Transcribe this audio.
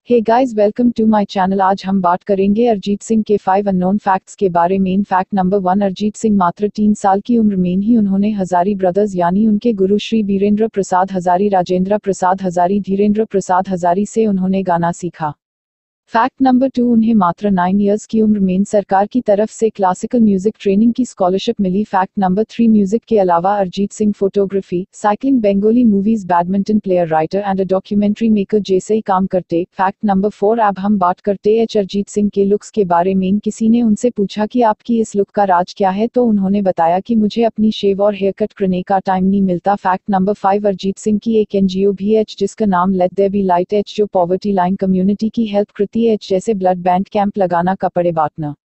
Hey guys, welcome to my channel. आज हम बात करेंगे अरिजीत सिंह के 5 अननोन फैक्ट्स के बारे में। फैक्ट नंबर 1, अरिजीत सिंह मात्र 3 साल की उम्र में ही उन्होंने हजारी ब्रदर्स यानी उनके गुरु श्री बीरेंद्र प्रसाद हजारी, राजेंद्र प्रसाद हजारी, धीरेंद्र प्रसाद हजारी से उन्होंने गाना सीखा। फैक्ट नंबर 2, उन्हें मात्र 9 इयर्स की उम्र में सरकार की तरफ से क्लासिकल म्यूजिक ट्रेनिंग की स्कॉलरशिप मिली। फैक्ट नंबर 3, म्यूजिक के अलावा Arijit Singh photography, cycling, Bengali movies, badminton player, writer and documentary maker जैसे ही काम करते। फैक्ट नंबर 4, अब हम बात करते हैं अरिजीत सिंह के लुक्स के बारे में। किसी ने उनसे पूछा कि आपकी इस लुक का राज क्या है, तो उन्होंने बताया कि मुझे अपनी शेव और हेयर कट करने का टाइम नहीं मिलता। फैक्ट नंबर 5, अरिजीत सिंह की एक एनजीओ भी है जिसका नाम लेट देयर बी लाइट है, जो पॉवर्टी लाइन कम्युनिटी की हेल्प करती है, जैसे ब्लड बैंक कैंप लगाना, कपड़े बांटना।